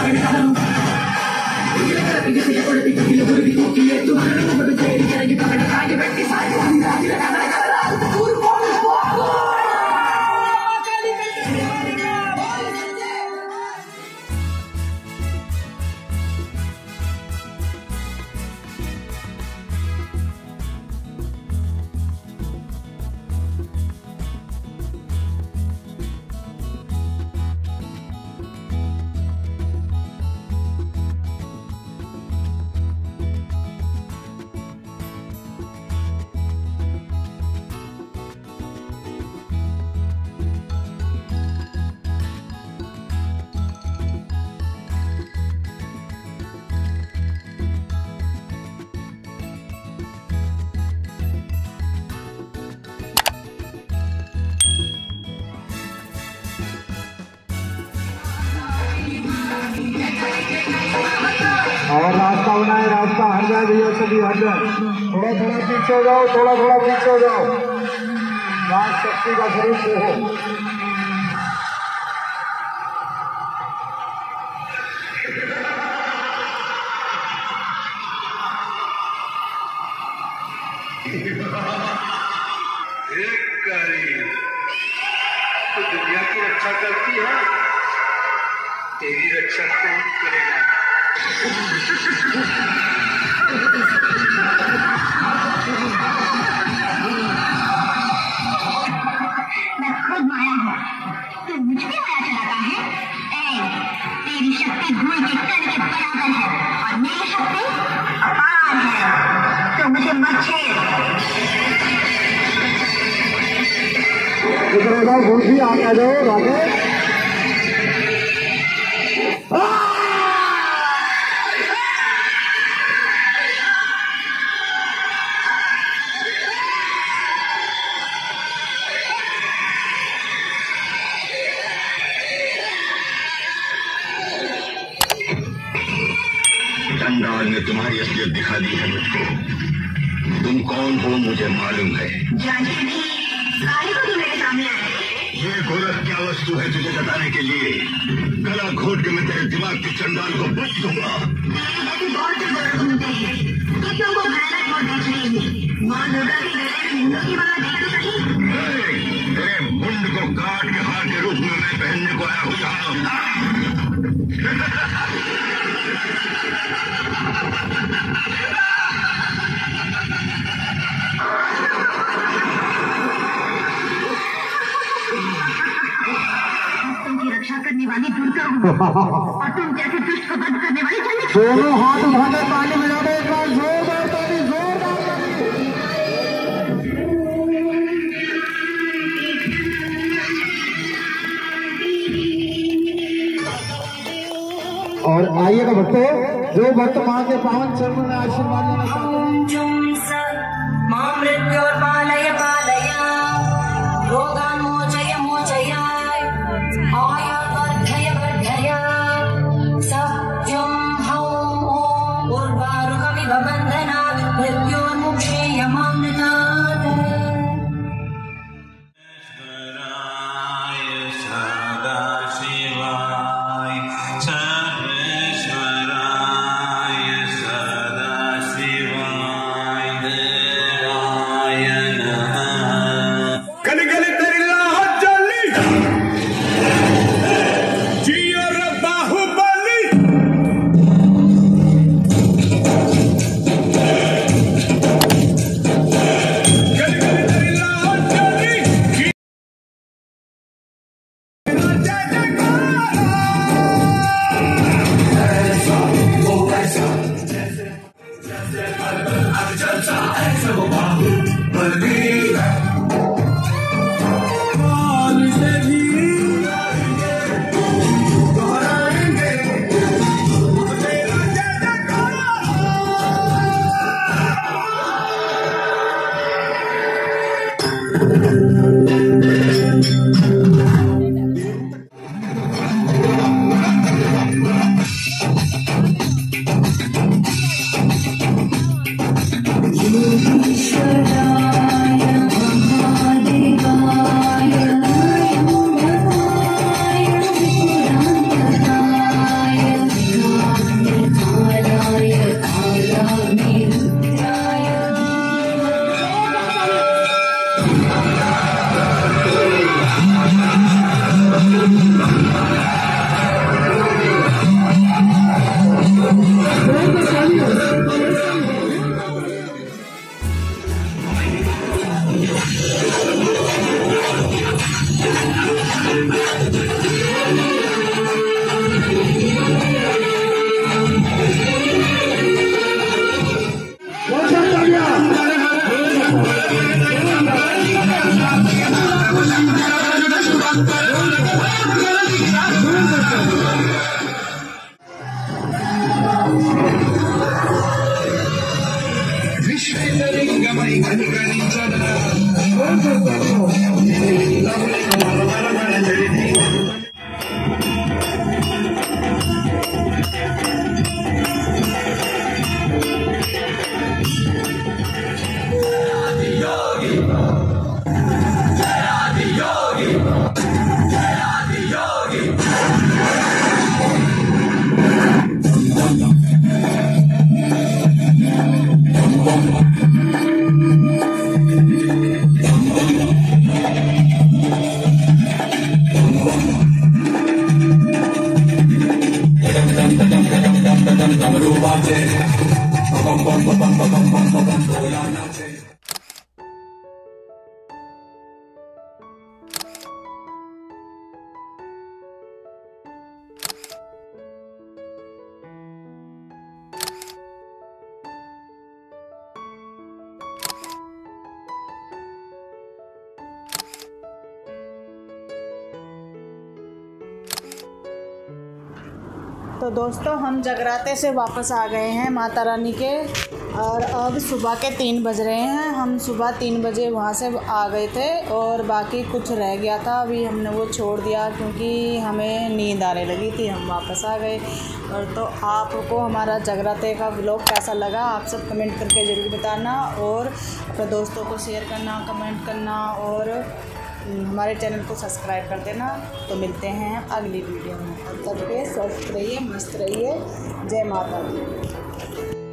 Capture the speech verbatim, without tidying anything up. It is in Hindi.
और रास्ता बनाए, रास्ता हट जाए भैया, सभी हट जाए। थोड़ा थोड़ा पीछे हो जाओ, थोड़ा थोड़ा पीछे हो जाओ। राज शक्ति का स्वरूप हो। तो दुनिया की रक्षा करती है, तेरी रक्षा कौन करेगा? मैं खुद माया हूँ, तू मुझ पे माया चलाता है? ए, तेरी शक्ति धूल के कण के बराबर है और मेरी शक्ति अपार है, तो मुझे मत छेड़। घुसी आ जाओ राधे। चंडाल ने तुम्हारी असलियत दिखा दी है मुझको। तुम कौन हो मुझे मालूम है। जानते नहीं, काहे को तुम मेरे सामने आए? ये गोरख क्या वस्तु है तुझे बताने के लिए? गला घोट के मैं तेरे दिमाग के चंडाल को बुझ दूंगा। ऐसे बहुत से गोरख घूमते हैं, तो तुमको भयानक बहुत देख रही है। माँ दुर्गा के गले में हिंदू की माला देख तो सही। तेरे मुंड को काट के हार के रूप में मैं पहनने को आया हूँ यहाँ। तुमकी रक्षा करने वाली दुर्गा हूँ और तुम जैसे दुष्ट को वध करने वाली चंडी। दोनों हाथ उठा के पानी में डालो, एक बार जोरदार ताली, जोरदार ताली। और आइएगा भक्तों, जो भक्त मां के पावन चरणों में आशीर्वाद लेना चाहते हैं। मां मृत्योर्पालय पालय, रोगान् मोचय मोचय, आयुर्वर्धय वर्धय, सत्यं हौं ॐ उर्वारुकमिव बन्धनात् मृत्योर्मुक्षेयमामृतात्। Yeah. नाचे, बम बम बम बम बम बम बम भोला नाचे। तो दोस्तों हम जगराते से वापस आ गए हैं माता रानी के, और अब सुबह के तीन बज रहे हैं। हम सुबह तीन बजे वहाँ से आ गए थे और बाकी कुछ रह गया था, अभी हमने वो छोड़ दिया क्योंकि हमें नींद आने लगी थी, हम वापस आ गए। और तो आपको हमारा जगराते का व्लॉग कैसा लगा आप सब कमेंट करके ज़रूर बताना, और अपने दोस्तों को शेयर करना, कमेंट करना, और हमारे चैनल को सब्सक्राइब कर देना। तो मिलते हैं अगली वीडियो में, तब तक के स्वस्थ रहिए, मस्त रहिए। जय माता दी।